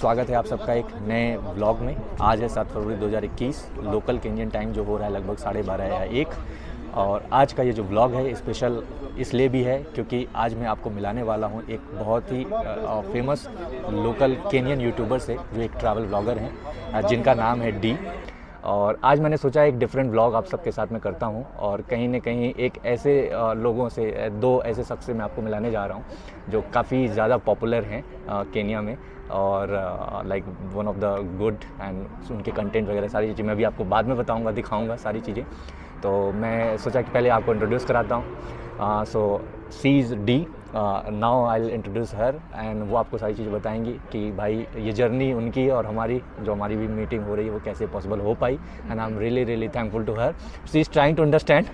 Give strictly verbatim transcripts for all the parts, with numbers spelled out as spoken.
स्वागत है आप सबका एक नए व्लॉग में। आज है सात फरवरी दो हज़ार इक्कीस, लोकल केन्यन टाइम जो हो रहा है लगभग साढ़े बारह या एक। और आज का ये जो व्लॉग है स्पेशल इसलिए भी है क्योंकि आज मैं आपको मिलाने वाला हूँ एक बहुत ही फेमस लोकल केन्यन यूट्यूबर से जो एक ट्रैवल व्लॉगर हैं जिनका नाम है डी। और आज मैंने सोचा एक डिफरेंट व्लॉग आप सबके साथ में करता हूं और कहीं न कहीं एक ऐसे लोगों से, दो ऐसे शख्स से मैं आपको मिलाने जा रहा हूं जो काफ़ी ज़्यादा पॉपुलर हैं केन्या में और like one of the good and उनके कंटेंट वगैरह सारी चीज़ें मैं भी आपको बाद में बताऊंगा, दिखाऊंगा सारी चीज़ें। तो मैं सोचा कि पहले आपको इंट्रोड्यूस कराता हूँ। So she is D, now I will introduce her and वो आपको सारी चीज़ें बताएंगी कि भाई ये जर्नी उनकी और हमारी जो हमारी भी मीटिंग हो रही है वो कैसे पॉसिबल हो पाई। And I am really really thankful to her. She is trying to understand.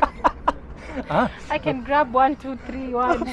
I can grab one, two, three, one.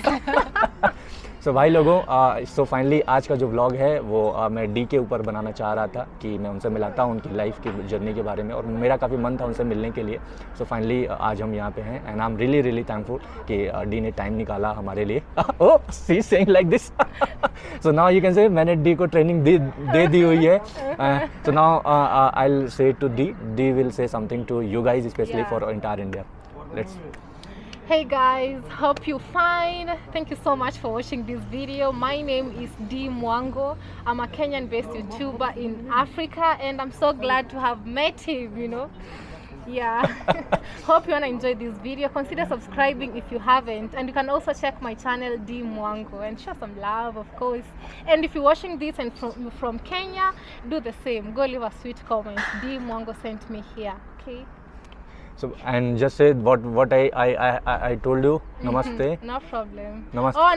So so, भाई लोगों, सो uh, फाइनली so आज का जो व्लॉग है वो uh, मैं डी के ऊपर बनाना चाह रहा था कि मैं उनसे मिलाता हूँ उनकी लाइफ की जर्नी के बारे में और मेरा काफ़ी मन था उनसे मिलने के लिए। सो so, फाइनली uh, आज हम यहाँ पे हैं and I am really really thankful कि uh, डी ने टाइम निकाला हमारे लिए। Oh, she is saying like this. So now you can say मैंने डी को ट्रेनिंग दे दे दी हुई है। So now I will say to D, D will say something to you guys specially for entire India. Let's Hey guys, hope you're fine. Thank you so much for watching this video. My name is D Mwango. I'm a Kenyan based YouTuber in Africa and I'm so glad to have met him, you know. Yeah. Hope you want to enjoy this video. Consider subscribing if you haven't, and you can also check my channel D Mwango and show some love, of course. And if you're watching this and from, from Kenya, do the same. Go leave a sweet comment. D Mwango sent me here, okay? So and just say what what I I I I told you. Namaste. Mm-hmm. No problem. Namaste. Oh,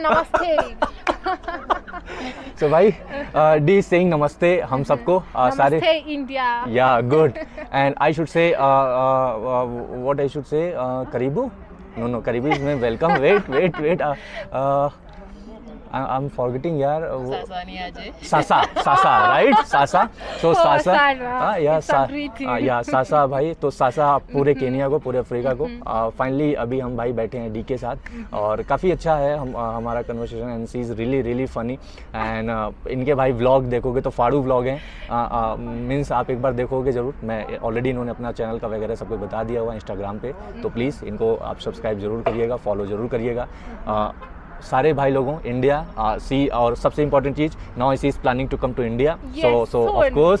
namaste. So भाई, uh, D is saying namaste हम सबको uh, सारे. Namaste India. Yeah, good. And I should say uh, uh, uh, what I should say uh, karibu. No no, karibu is mean welcome. Wait wait wait. Uh, uh, I'm forgetting यार। सासा नहीं आजे। सासा सासा right सासा। सो सासा हाँ या सा या सासा भाई। तो सासा पूरे केनिया को, पूरे अफ्रीका को। फाइनली uh, अभी हम भाई बैठे हैं डी के साथ और काफ़ी अच्छा है हम uh, हमारा conversation and she is really really funny. And इनके भाई व्लॉग देखोगे तो फाड़ू व्लॉग हैं, मीन्स आप एक बार देखोगे ज़रूर। मैं ऑलरेडी इन्होंने अपना चैनल का वगैरह सब कुछ बता दिया हुआ इंस्टाग्राम पे, तो प्लीज़ इनको आप सब्सक्राइब ज़रूर करिएगा, फॉलो ज़रूर करिएगा। uh, सारे भाई लोगों इंडिया सी और सबसे इम्पोर्टेंट चीज now she is planning to come to India. So so of course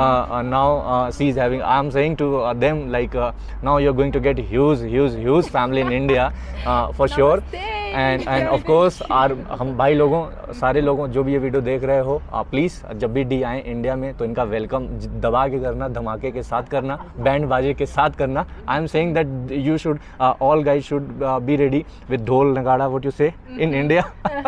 now she is having, I am saying to them like now you are going to get huge huge huge family in India for sure. And and of course are हम भाई लोगों, सारे लोगों जो भी ये video देख रहे हो, प्लीज़ जब भी डी आए इंडिया में तो इनका वेलकम दबा के करना, धमाके के साथ करना, बैंड बाजे के साथ करना। I am saying that you should all guys should be ready with dhol nagada, what you say in India,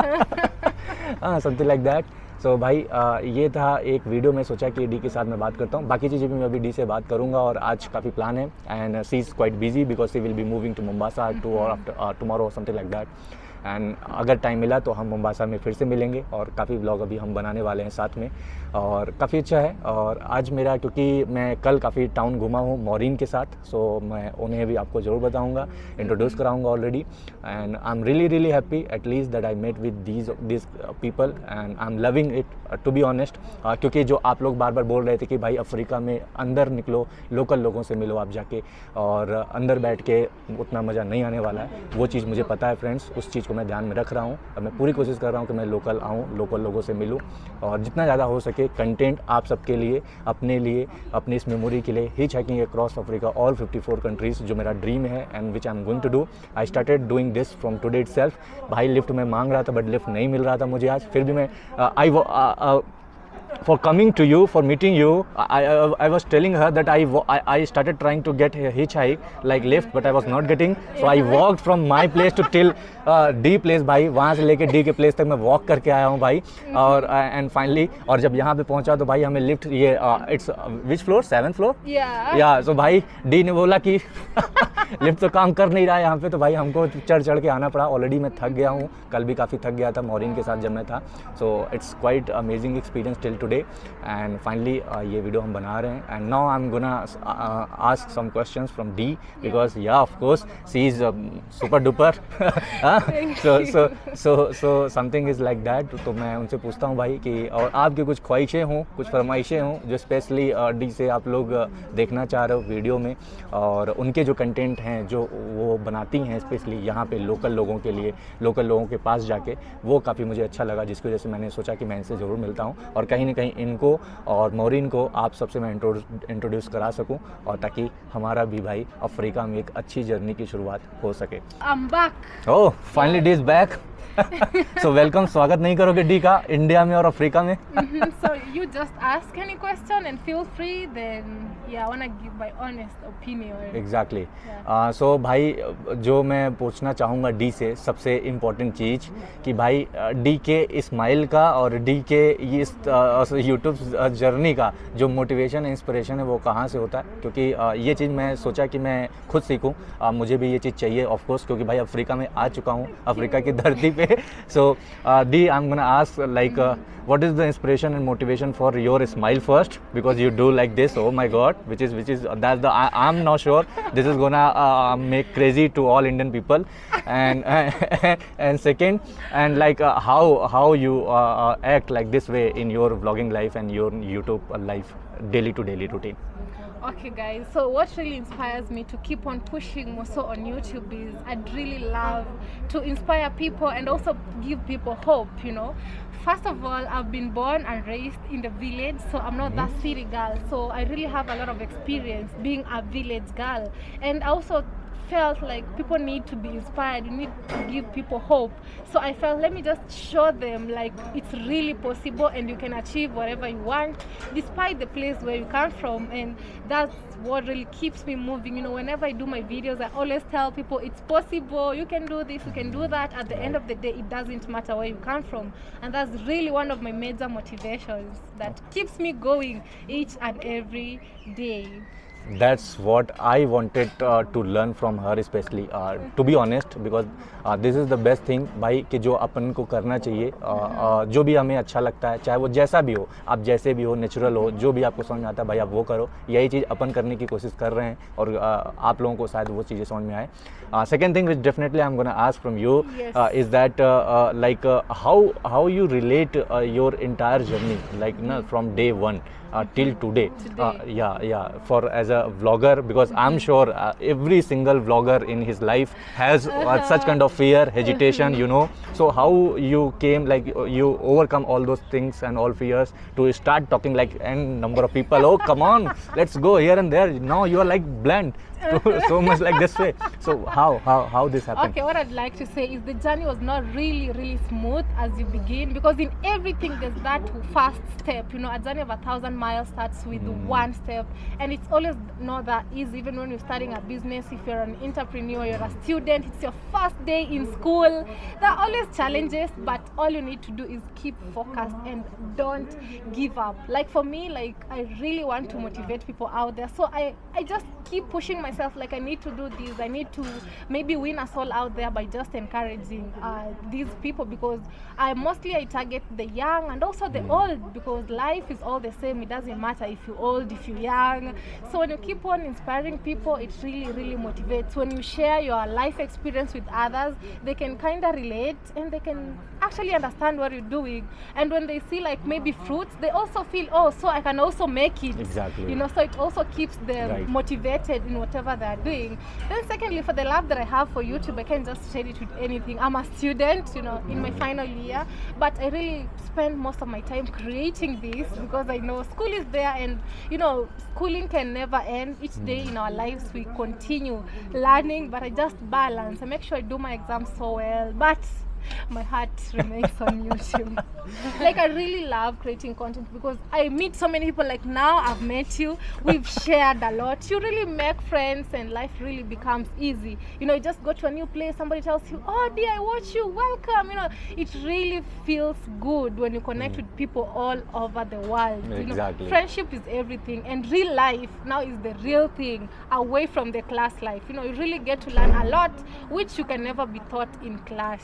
something like that. So भाई आ, ये था एक वीडियो, में सोचा कि डी के साथ मैं बात करता हूँ, बाकी चीज़ें भी मैं अभी डी से बात करूँगा और आज काफ़ी प्लान है। And she is quite busy because she will be moving to Mombasa too और after tomorrow something like that. And अगर टाइम मिला तो हम मोम्बासा में फिर से मिलेंगे और काफ़ी व्लॉग अभी हम बनाने वाले हैं साथ में और काफ़ी अच्छा है। और आज मेरा, क्योंकि मैं कल काफ़ी टाउन घूमा हूँ मॉरिन के साथ, सो मैं उन्हें भी आपको ज़रूर बताऊँगा, इंट्रोड्यूस कराऊँगा already. And I am really really happy at least that I met with these this people and I am loving it to be honest. क्योंकि जो आप लोग बार बार बोल रहे थे कि भाई अफ्रीका में अंदर निकलो, लोकल लोगों से मिलो आप जाके, और अंदर बैठ के उतना मज़ा नहीं आने वाला है, वो चीज़ मुझे पता है फ्रेंड्स, उस चीज़ को मैं ध्यान में रख रहा हूँ और मैं पूरी कोशिश कर रहा हूँ कि मैं लोकल आऊँ, लोकल लोगों से मिलूँ और जितना ज़्यादा हो सके कंटेंट आप सबके लिए, अपने लिए, अपनी इस मेमोरी के लिए hitchhiking across Africa all fifty four countries, जो मेरा ड्रीम है and which I am going to do. I started doing this from today itself. भाई लिफ्ट में मांग रहा था बट लिफ्ट नहीं मिल रहा था मुझे आज, फिर भी मैं आई for coming to you, for meeting you, I, I, I was telling her that I, I, I started trying to get a hitchhike like lift, but I was not getting, so I walked from my place to till uh, D place भाई, वहाँ से लेके D के place तक मैं walk करके आया हूँ भाई। और एंड uh, फाइनली और जब यहाँ पे पहुँचा तो भाई हमें लिफ्ट, ये it's which floor, seven floor या, सो भाई D ने बोला कि लिफ्ट तो काम कर नहीं रहा है यहाँ पे, तो भाई हमको चढ़ चढ़ के आना पड़ा। ऑलरेडी मैं थक गया हूँ, कल भी काफ़ी थक गया था मॉर्निंग के साथ जब मैं था, so it's quite amazing experience till today, and finally uh, ये वीडियो हम बना रहे हैं. And now I'm gonna uh, ask some questions from D because yeah, of course she is um, super duper. so so so so something is like that. तो मैं उनसे पूछता हूँ भाई कि और आपकी कुछ ख्वाहिशें हों, कुछ फरमाइशें हों जो स्पेशली डी से आप लोग देखना चाह रहे हो वीडियो में, और उनके जो कंटेंट हैं जो वो बनाती हैं स्पेशली यहाँ पे लोकल लोगों के लिए, लोकल लोगों के पास जाके, वो काफ़ी मुझे अच्छा लगा, जिसकी वजह से मैंने सोचा कि मैं इनसे ज़रूर मिलता हूँ और कहीं ना कहीं इनको और मोरिन को आप सबसे मैं इंट्रोड्यूस करा सकूँ, और ताकि हमारा भी भाई अफ्रीका में एक अच्छी जर्नी की शुरुआत हो सके. I'm back. Oh finally D is back. So welcome. स्वागत नहीं करोगे डी का इंडिया में और अफ्रीका में? Mm-hmm. So you just ask any question and feel free. Then yeah, I wanna give my honest opinion. Exactly. Yeah. So भाई जो मैं पूछना चाहूँगा डी से सबसे इम्पोर्टेंट चीज़ कि भाई डी के इस्माइल का और डी के इस यूट्यूब जर्नी का जो मोटिवेशन इंस्पिरेशन है वो कहाँ से होता है, क्योंकि uh, ये चीज़ मैं सोचा कि मैं खुद सीखूँ. uh, मुझे भी ये चीज़ चाहिए ऑफ कोर्स, क्योंकि भाई अफ्रीका में आ चुका हूँ, अफ्रीका की धरती पे. So uh, D, I'm gonna ask like uh, what is the inspiration and motivation for your smile first, because you do like this. Oh my God, which is which is uh, that's the I, I'm not sure this is gonna uh, make crazy to all Indian people. And uh, and second, and like uh, how how you uh, uh, act like this way in your vlogging life and your YouTube life, daily to daily routine. Okay guys, so what really inspires me to keep on pushing more so on YouTube is I'd really love to inspire people and also give people hope, you know. First of all, I've been born and raised in the village, so I'm not that city girl, so I really have a lot of experience being a village girl. And I also felt like people need to be inspired, you need to give people hope. So I felt, let me just show them like it's really possible and you can achieve whatever you want despite the place where you come from. And that's what really keeps me moving. You know, whenever I do my videos, I always tell people it's possible, you can do this, you can do that. At the end of the day, it doesn't matter where you come from. And that's really one of my major motivations that keeps me going each and every day. That's what I wanted uh, to learn from her, especially uh, to be honest, because uh, this is the best thing भाई कि जो अपन को करना चाहिए, uh, uh, जो भी हमें अच्छा लगता है, चाहे वो जैसा भी हो, आप जैसे भी हो, नेचुरल हो, जो भी आपको समझ में आता है भाई आप वो करो. यही चीज़ अपन करने की कोशिश कर रहे हैं और uh, आप लोगों को शायद वो चीज़ें समझ में आए. Second thing which definitely I'm gonna ask from you Yes. uh, is that uh, uh, like uh, how how you relate uh, your entire journey, like na, from day one uh, till today. Today. Uh, yeah, yeah. For as a vlogger, because I'm sure uh, every single vlogger in his life has uh, such kind of fear, hesitation, you know. So how you came, like uh, you overcome all those things and all fears to start talking like n number of people. Oh, come on, let's go here and there. Now you are like bland. So much like this way. So how how how this happened? Okay, what I'd like to say is the journey was not really really smooth as you begin, because in everything there's that first step. You know, a journey of a thousand miles starts with mm. one step, and it's always not that easy. Even when you're starting a business, if you're an entrepreneur, you're a student, it's your first day in school, there are always challenges, but all you need to do is keep focused and don't give up. Like for me, like I really want to motivate people out there, so I I just keep pushing myself. Like I need to do this, I need to maybe win us all out there by just encouraging uh, these people, because I mostly I target the young and also the old, because life is all the same. It doesn't matter if you're old, if you're young. So when you keep on inspiring people, it really really motivates. When you share your life experience with others, they can kind of relate and they can actually understand what you're doing. And when they see like maybe fruits, they also feel, oh, so I can also make it. Exactly. You know, so it also keeps them Right. motivated in whatever they're doing. Then secondly, for the love that I have for YouTube, I can't just share it with anything. I'm a student, you know, in my final year, but I really spend most of my time creating this, because I know school is there, and you know, schooling can never end. Each day in our lives we continue learning, but I just balance. I make sure I do my exams so well, but my heart remains on YouTube. Like I really love creating content, because I meet so many people. Like now I've met you, we've shared a lot, you really make friends and life really becomes easy. You know, you just go to a new place, somebody tells you, oh dear, I watch you, welcome. You know, it really feels good when you connect mm. with people all over the world. Exactly. You know, friendship is everything, and real life now is the real thing, away from the class life. You know, you really get to learn a lot which you can never be taught in class.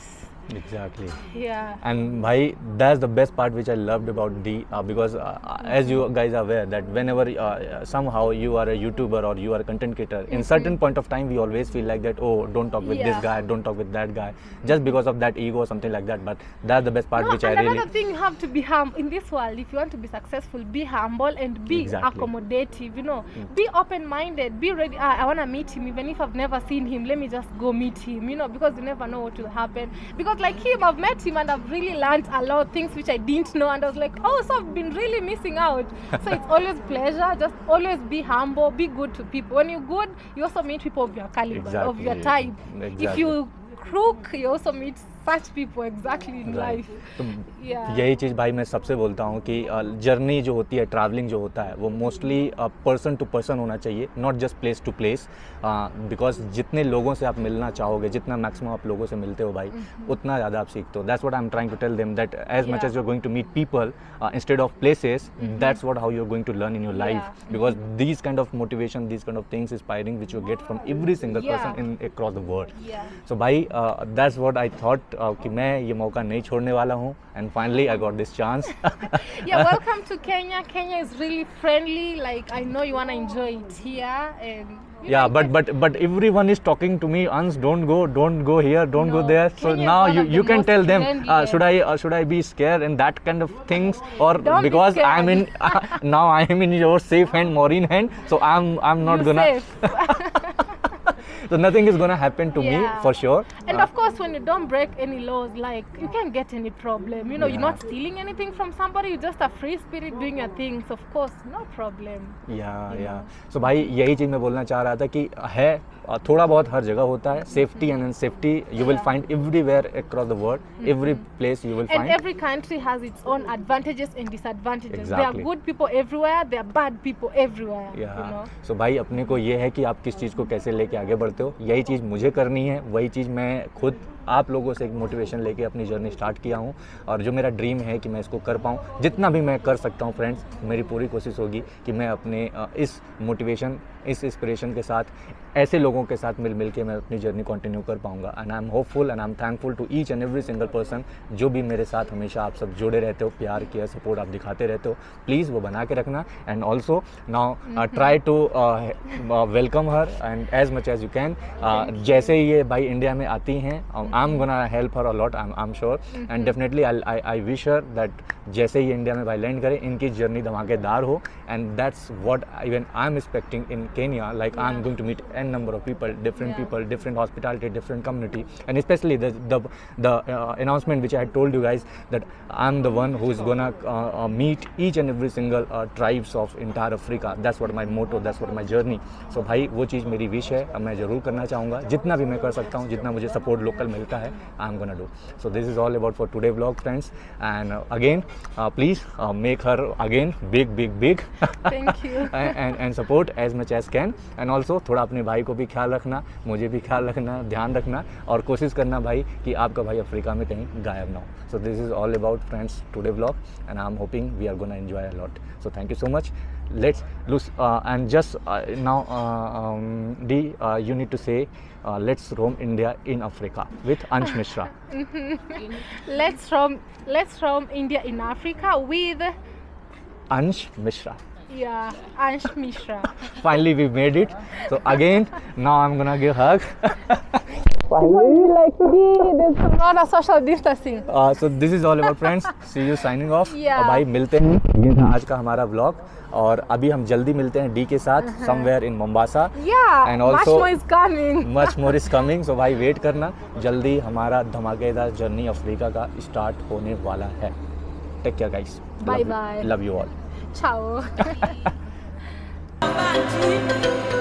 Exactly. Yeah. And bhai, that's the best part which I loved about D, uh, because uh, as you guys are aware that whenever uh, somehow you are a YouTuber or you are a content creator, in certain point of time we always feel like that, oh, don't talk with Yeah. this guy, don't talk with that guy, just because of that ego or something like that. But that's the best part No, which I and really. another thing, you have to be humble in this world. If you want to be successful, be humble and be Exactly. accommodative. You know, be open-minded. Be ready. Ah, I want to meet him, even if I've never seen him. Let me just go meet him. You know, because you never know what will happen. Because like him, I've met him and I've really learned a lot of things which I didn't know, and I was like, oh, so I've been really missing out. So it's always pleasure. Just always be humble. Be good to people. When you're good, you also meet people of your caliber, of your Exactly. type. If Exactly. you crook, you also meet such people exactly in Right. life. तो Yeah. यही चीज़ भाई मैं सबसे बोलता हूँ कि journey जो होती है, ट्रैवलिंग जो होता है, वो मोस्टली पर्सन टू पर्सन होना चाहिए, not just place to place, because जितने लोगों से आप मिलना चाहोगे, जितना मैक्सिमम आप लोगों से मिलते हो भाई, उतना ज़्यादा आप सीखते हो. That's what I am trying to tell them, that as much Yeah. As you are going to meet people instead of places, that's what how you are going to learn in your life, Yeah. Because these kind of motivation, these kind of things inspiring which you get from every single Yeah. Person in across the world. Yeah. So भाई that's what I thought कि मैं ये मौका नहीं छोड़ने वाला हूँ, and finally I got this chance. Yeah, welcome to Kenya. Kenya is really friendly. Like, I know you want to enjoy it here, and you Yeah, know, but but but everyone is talking to me. Ans, don't go, don't go here, don't go No, there. So Kenya is now one you of you the can most tell them. Uh, friendliest. should I uh, should I be scared and that kind of things, or Don't be because scared. I'm in now I am in your safe hand, Maureen hand. So I'm I'm not you're gonna. safe. So nothing is gonna happen to me Yeah. for sure. And Uh, of course, when you don't break any laws, like, you can't get any problem. You know, you're Yeah. not stealing anything from somebody. You're just a free spirit doing your things. Of course, no problem. या या so भाई यही चीज़ मैं बोलना चाह रहा था कि है अ, थोड़ा बहुत हर जगह होता है. Safety and unsafety you will find everywhere across the world, every place you will And find. every country has its own advantages and disadvantages. There Exactly. are good people everywhere. There are bad people everywhere. You know. So भाई अपने को ये है कि आप किस चीज़ को कैसे लेके आगे बढ़ते हो, यही चीज़ मुझे करनी है. वही चीज़ मैं खुद आप लोगों से एक मोटिवेशन लेके अपनी जर्नी स्टार्ट किया हूँ, और जो मेरा ड्रीम है कि मैं इसको कर पाऊँ, जितना भी मैं कर सकता हूँ फ्रेंड्स, मेरी पूरी कोशिश होगी कि मैं अपने अ, इस मोटिवेशन, इस इंस्पिरेशन के साथ, ऐसे लोगों के साथ मिल मिल के मैं अपनी जर्नी कंटिन्यू कर पाऊँगा. And I am hopeful and I am thankful to each and every single person जो भी मेरे साथ हमेशा आप सब जुड़े रहते हो, प्यार केयर सपोर्ट आप दिखाते रहते हो. प्लीज़ वो बना के रखना. And also now try to welcome her and as much as you can. जैसे ही ये भाई इंडिया में आती हैं, I am gonna help her a lot, I am sure, and definitely I I wish her that जैसे ही India में भाई लैंड करें, इनकी जर्नी धमाकेदार हो. And that's what even I am expecting in Kenya. Like I am going to meet an number of people, different Yeah. people, different hospitality, different community, and especially the the the uh, announcement which I had told you guys that I'm the one who is gonna uh, uh, meet each and every single uh, tribes of entire Africa. That's what my motto, that's what my journey. So भाई वो चीज़ मेरी wish है, अब मैं ज़रूर करना चाहूँगा, जितना भी मैं कर सकता हूँ, जितना मुझे सपोर्ट लोकल मिलता है, I'm gonna do. So this is all about for today vlog, friends. And uh, again, uh, please uh, make her again big, big, big. Thank you. and, and and support as much as can. And also थोड़ा अपने भाई को भी ख्याल रखना, मुझे भी ख्याल रखना, ध्यान रखना, और कोशिश करना भाई कि आपका भाई अफ्रीका में कहीं गायब ना हो. So this is all about friends today vlog, and I am hoping we are gonna enjoy a lot. So thank you so much. Let's lose uh, and just uh, now uh, um, D, uh, you need to say uh, let's roam India in Africa with Ansh Mishra. Let's roam. Let's roam India in Africa with, Ansh Mishra. yeah, Ansh Mishra. Finally we made it. So again, now I'm gonna give hug. Like me, there's not a social distancing. Uh, so this is all about friends. See you signing off. Yeah. और भाई मिलते हैं. ये था आज का हमारा vlog, और अभी हम जल्दी मिलते हैं डी के साथ somewhere in Mombasa. Yeah, And much also- more is coming. Much more is coming. So भाई वेट करना, जल्दी हमारा धमाकेदार जर्नी अफ्रीका का स्टार्ट होने वाला है. Take care guys. Bye bye. Love you all. Ciao.